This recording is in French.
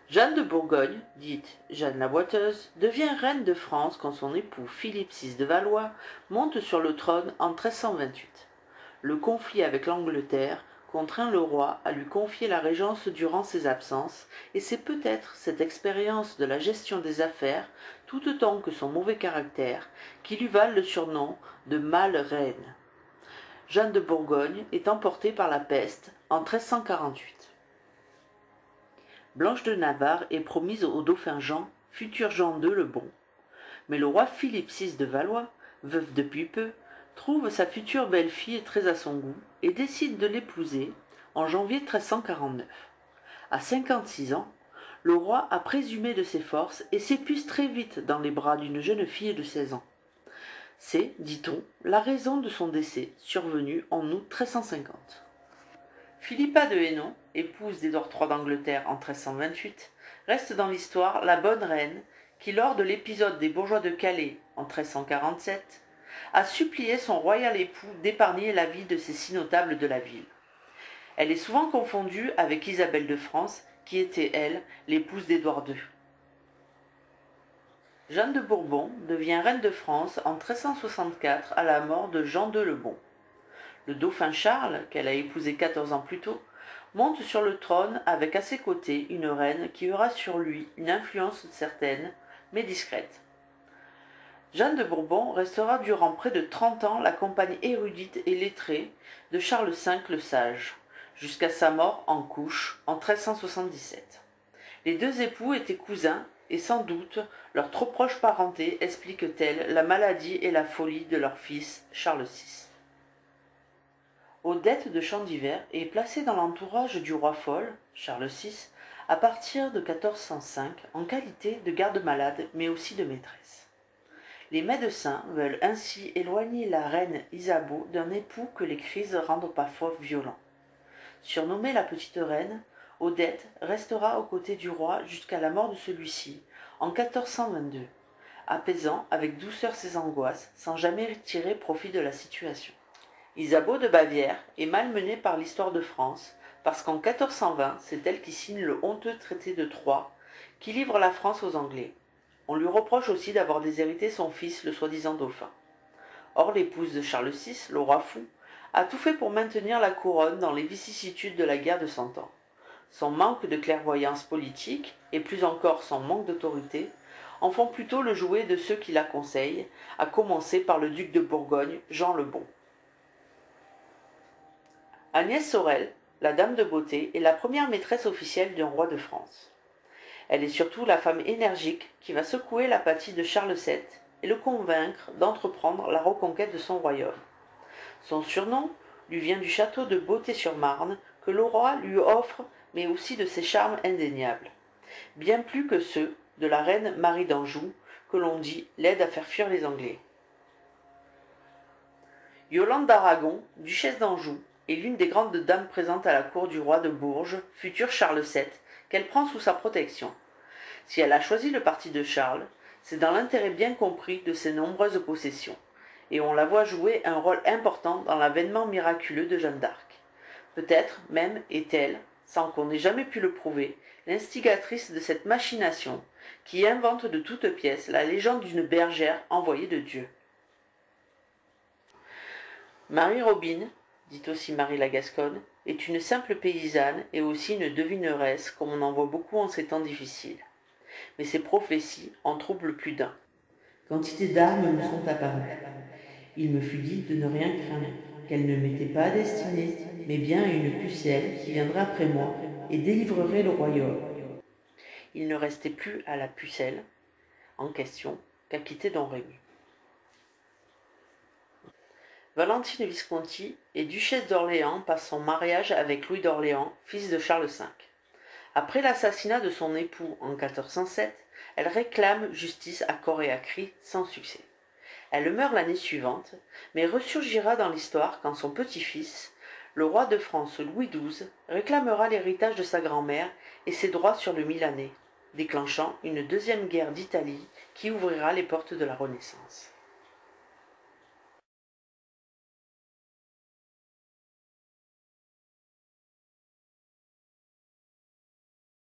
Jeanne de Bourgogne, dite Jeanne la Boiteuse, devient reine de France quand son époux Philippe VI de Valois monte sur le trône en 1328. Le conflit avec l'Angleterre contraint le roi à lui confier la régence durant ses absences, et c'est peut-être cette expérience de la gestion des affaires, tout autant que son mauvais caractère, qui lui valent le surnom de Male Reine. Jeanne de Bourgogne est emportée par la peste en 1348. Blanche de Navarre est promise au dauphin Jean, futur Jean II le Bon. Mais le roi Philippe VI de Valois, veuf depuis peu, trouve sa future belle-fille très à son goût et décide de l'épouser en janvier 1349. À 56 ans, le roi a présumé de ses forces et s'épuise très vite dans les bras d'une jeune fille de 16 ans. C'est, dit-on, la raison de son décès, survenu en août 1350. Philippa de Hainaut, épouse d'Édouard III d'Angleterre en 1328, reste dans l'histoire la bonne reine qui, lors de l'épisode des bourgeois de Calais en 1347, a supplié son royal époux d'épargner la vie de ces six notables de la ville. Elle est souvent confondue avec Isabelle de France, qui était, elle, l'épouse d'Édouard II. Jeanne de Bourbon devient reine de France en 1364 à la mort de Jean II le Bon. Le dauphin Charles, qu'elle a épousé 14 ans plus tôt, monte sur le trône avec à ses côtés une reine qui aura sur lui une influence certaine, mais discrète. Jeanne de Bourbon restera durant près de 30 ans la compagne érudite et lettrée de Charles V le Sage, jusqu'à sa mort en couches en 1377. Les deux époux étaient cousins et sans doute leur trop proche parenté explique-t-elle la maladie et la folie de leur fils Charles VI. Odette de Chandivert est placée dans l'entourage du roi Fol, Charles VI, à partir de 1405 en qualité de garde-malade mais aussi de maîtresse. Les médecins veulent ainsi éloigner la reine Isabeau d'un époux que les crises rendent parfois violent. Surnommée la petite reine, Odette restera aux côtés du roi jusqu'à la mort de celui-ci en 1422, apaisant avec douceur ses angoisses sans jamais tirer profit de la situation. Isabeau de Bavière est malmenée par l'histoire de France, parce qu'en 1420, c'est elle qui signe le honteux traité de Troyes, qui livre la France aux Anglais. On lui reproche aussi d'avoir déshérité son fils, le soi-disant dauphin. Or, l'épouse de Charles VI, le roi fou, a tout fait pour maintenir la couronne dans les vicissitudes de la guerre de Cent Ans. Son manque de clairvoyance politique, et plus encore son manque d'autorité, en font plutôt le jouet de ceux qui la conseillent, à commencer par le duc de Bourgogne, Jean le Bon. Agnès Sorel, la dame de beauté, est la première maîtresse officielle d'un roi de France. Elle est surtout la femme énergique qui va secouer l'apathie de Charles VII et le convaincre d'entreprendre la reconquête de son royaume. Son surnom lui vient du château de Beauté-sur-Marne que le roi lui offre, mais aussi de ses charmes indéniables, bien plus que ceux de la reine Marie d'Anjou, que l'on dit l'aide à faire fuir les Anglais. Yolande d'Aragon, duchesse d'Anjou, est l'une des grandes dames présentes à la cour du roi de Bourges, futur Charles VII, qu'elle prend sous sa protection. Si elle a choisi le parti de Charles, c'est dans l'intérêt bien compris de ses nombreuses possessions, et on la voit jouer un rôle important dans l'avènement miraculeux de Jeanne d'Arc. Peut-être même est-elle, sans qu'on ait jamais pu le prouver, l'instigatrice de cette machination qui invente de toutes pièces la légende d'une bergère envoyée de Dieu. Marie Robine, dite aussi Marie la Gasconne, est une simple paysanne et aussi une devineresse comme on en voit beaucoup en ces temps difficiles. Mais ses prophéties en troublent plus d'un. Quantité d'armes me sont apparues. Il me fut dit de ne rien craindre, qu'elle ne m'était pas destinée, mais bien à une pucelle qui viendra après moi et délivrerait le royaume. Il ne restait plus à la pucelle en question qu'à quitter Don Rémy. Valentine Visconti est duchesse d'Orléans par son mariage avec Louis d'Orléans, fils de Charles V. Après l'assassinat de son époux en 1407, elle réclame justice à corps et à cri, sans succès. Elle meurt l'année suivante, mais ressurgira dans l'histoire quand son petit-fils, le roi de France Louis XII, réclamera l'héritage de sa grand-mère et ses droits sur le Milanais, déclenchant une deuxième guerre d'Italie qui ouvrira les portes de la Renaissance.